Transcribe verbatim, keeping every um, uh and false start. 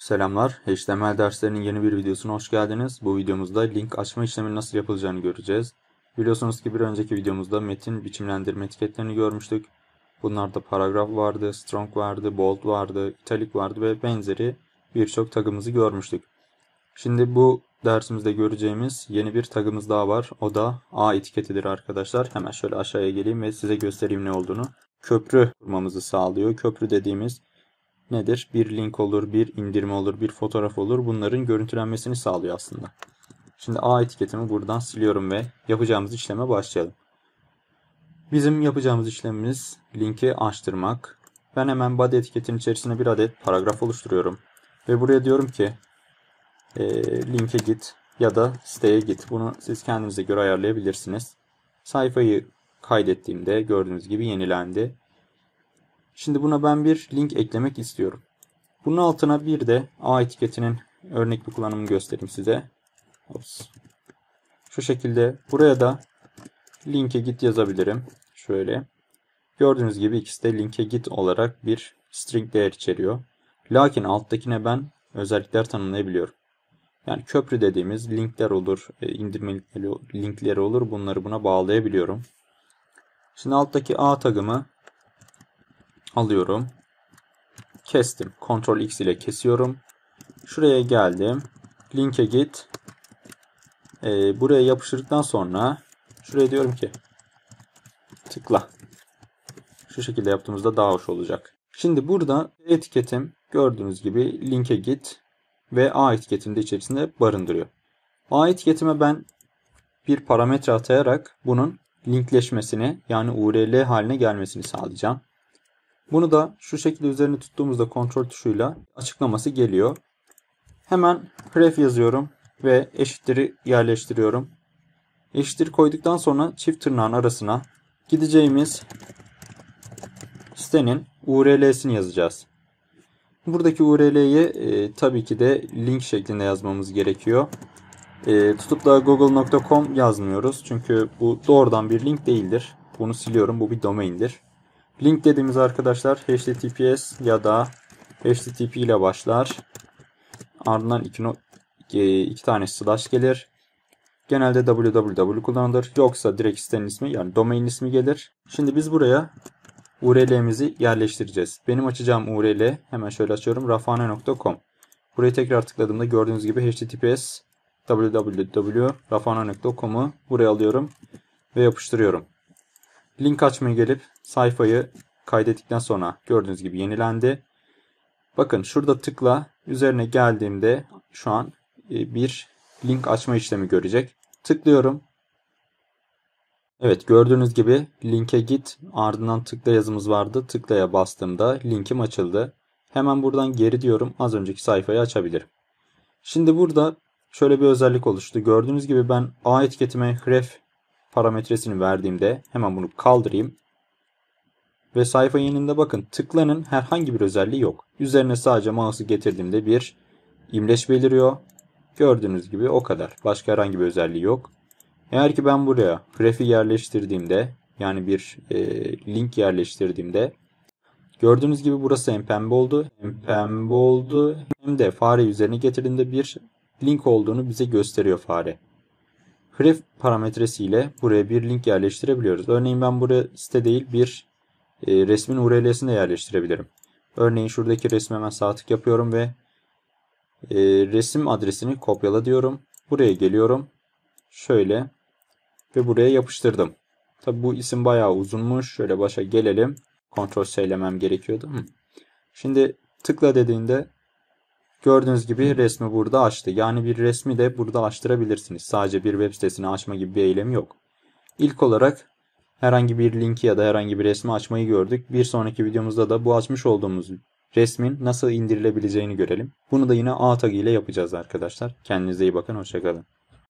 Selamlar, H T M L derslerinin yeni bir videosuna hoş geldiniz. Bu videomuzda link açma işleminin nasıl yapılacağını göreceğiz. Biliyorsunuz ki bir önceki videomuzda metin biçimlendirme etiketlerini görmüştük. Bunlarda paragraf vardı, strong vardı, bold vardı, italic vardı ve benzeri birçok tagımızı görmüştük. Şimdi bu dersimizde göreceğimiz yeni bir tagımız daha var. O da A etiketidir arkadaşlar. Hemen şöyle aşağıya geleyim ve size göstereyim ne olduğunu. Köprü kurmamızı sağlıyor. Köprü dediğimiz nedir? Bir link olur, bir indirme olur, bir fotoğraf olur. Bunların görüntülenmesini sağlıyor aslında. Şimdi A etiketimi buradan siliyorum ve yapacağımız işleme başlayalım. Bizim yapacağımız işlemimiz linki açtırmak. Ben hemen body etiketinin içerisine bir adet paragraf oluşturuyorum. Ve buraya diyorum ki e, linke git ya da siteye git. Bunu siz kendinize göre ayarlayabilirsiniz. Sayfayı kaydettiğimde gördüğünüz gibi yenilendi. Şimdi buna ben bir link eklemek istiyorum. Bunun altına bir de A etiketinin örnek bir kullanımını göstereyim size. Ops. Şu şekilde buraya da linke git yazabilirim. Şöyle. Gördüğünüz gibi ikisi de linke git olarak bir string değer içeriyor. Lakin alttakine ben özellikler tanımlayabiliyorum. Yani köprü dediğimiz linkler olur, indirme linkleri olur. Bunları buna bağlayabiliyorum. Şimdi alttaki A tagımı alıyorum. Kestim. Ctrl X ile kesiyorum. Şuraya geldim. Linke git. Ee, buraya yapıştırdıktan sonra şuraya diyorum ki tıkla. Şu şekilde yaptığımızda daha hoş olacak. Şimdi burada etiketim gördüğünüz gibi linke git ve A etiketini de içerisinde barındırıyor. A etiketime ben bir parametre atayarak bunun linkleşmesini yani U R L haline gelmesini sağlayacağım. Bunu da şu şekilde üzerine tuttuğumuzda kontrol tuşuyla açıklaması geliyor. Hemen ref yazıyorum ve eşittir'i yerleştiriyorum. Eşittir koyduktan sonra çift tırnağın arasına gideceğimiz sitenin U R L'sini yazacağız. Buradaki U R L'yi e, tabii ki de link şeklinde yazmamız gerekiyor. E, tutup da google nokta com yazmıyoruz. Çünkü bu doğrudan bir link değildir. Bunu siliyorum. Bu bir domaindir. Link dediğimiz arkadaşlar H T T P S ya da H T T P ile başlar. Ardından iki, iki tane slash gelir. Genelde www kullanılır. Yoksa direkt sitenin ismi yani domain ismi gelir. Şimdi biz buraya U R L'mizi yerleştireceğiz. Benim açacağım U R L hemen şöyle açıyorum. rafane nokta com. Buraya tekrar tıkladığımda gördüğünüz gibi H T T P S www nokta rafane nokta com'u buraya alıyorum ve yapıştırıyorum. Link açmaya gelip sayfayı kaydettikten sonra gördüğünüz gibi yenilendi. Bakın şurada tıkla üzerine geldiğimde şu an bir link açma işlemi görecek. Tıklıyorum. Evet gördüğünüz gibi linke git ardından tıkla yazımız vardı. Tıklaya bastığımda linkim açıldı. Hemen buradan geri diyorum. Az önceki sayfayı açabilirim. Şimdi burada şöyle bir özellik oluştu. Gördüğünüz gibi ben A etiketime href parametresini verdiğimde hemen bunu kaldırayım. Ve sayfa yeninde bakın tıklanın herhangi bir özelliği yok. Üzerine sadece mouse'u getirdiğimde bir imleç beliriyor. Gördüğünüz gibi o kadar. Başka herhangi bir özelliği yok. Eğer ki ben buraya href'i yerleştirdiğimde yani bir e, link yerleştirdiğimde gördüğünüz gibi burası hem pembe oldu hem pembe oldu hem de fare üzerine getirdiğinde bir link olduğunu bize gösteriyor fare. Href parametresiyle buraya bir link yerleştirebiliyoruz. Örneğin ben buraya site değil bir e, resmin U R L'sini de yerleştirebilirim. Örneğin şuradaki resme hemen sağ tık yapıyorum ve e, resim adresini kopyala diyorum. Buraya geliyorum. Şöyle ve buraya yapıştırdım. Tabi bu isim bayağı uzunmuş. Şöyle başa gelelim. Ctrl S'lemem gerekiyordu. Şimdi tıkla dediğinde gördüğünüz gibi resmi burada açtı. Yani bir resmi de burada açtırabilirsiniz. Sadece bir web sitesini açma gibi bir eylem yok. İlk olarak herhangi bir linki ya da herhangi bir resmi açmayı gördük. Bir sonraki videomuzda da bu açmış olduğumuz resmin nasıl indirilebileceğini görelim. Bunu da yine A tag ile yapacağız arkadaşlar. Kendinize iyi bakın. Hoşça kalın.